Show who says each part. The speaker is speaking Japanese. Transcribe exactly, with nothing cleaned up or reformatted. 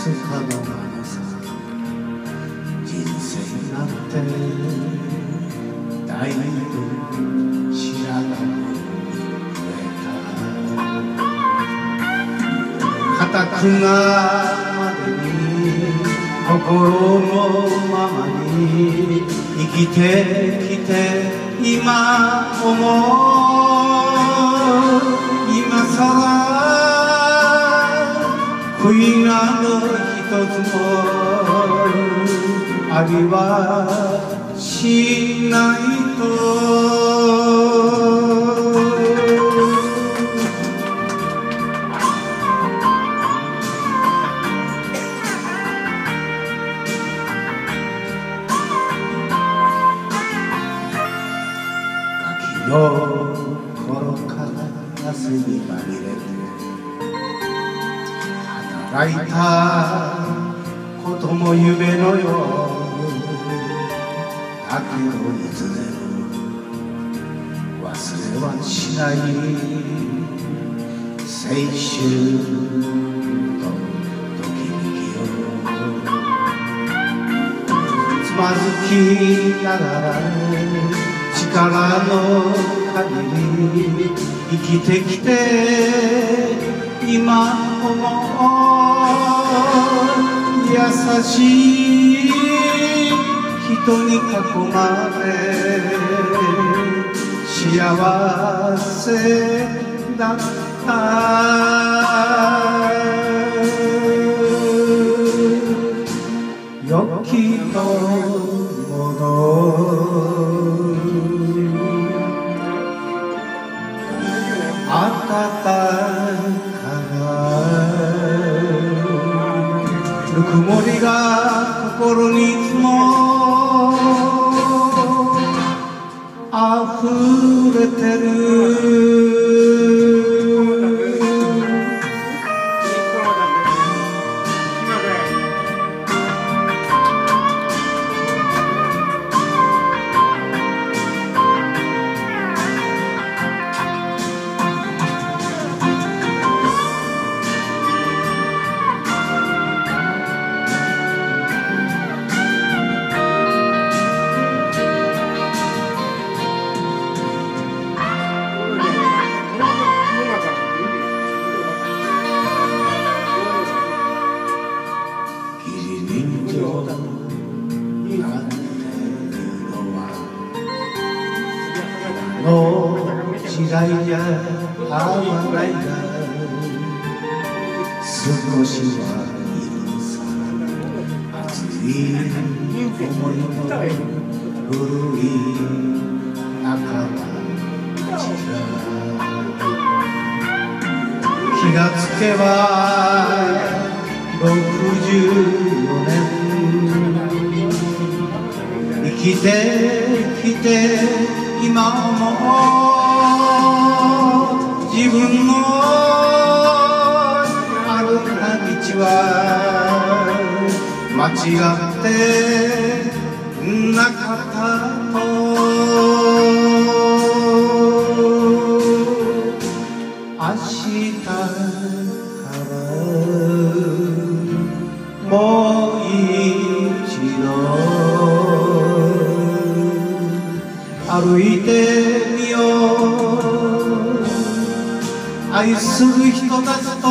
Speaker 1: つかの間のさ人生なんてだいぶ白髪も増えた固くなまでに心のままに生きてきて今思う今さら悔いなど一つもありはしないとガキの頃から汗にまみれて働いたことも夢のようだけどいずれも忘れはしない青春とときめきをつまずきながら力の限り生きてきて今思う優しい人に囲まれ幸せだった良きのもの暖かぬくもりが心にいつも溢れてるの時代じゃ合わないが少しはいるさ熱い思いの古い仲間たちが気がつけばろくじゅうよねん生きてきて今も自分の歩いた道は間違ってなかったと明日からもう一度歩いてみよう愛する人たち